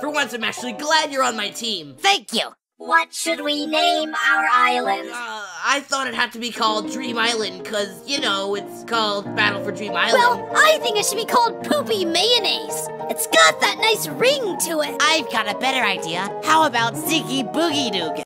For once, I'm actually glad you're on my team. Thank you. What should we name our island? I thought it had to be called Dream Island, cause, you know, it's called Battle for Dream Island. Well, I think it should be called Poopy Mayonnaise. It's got that nice ring to it. I've got a better idea. How about Ziggy Boogie Doog?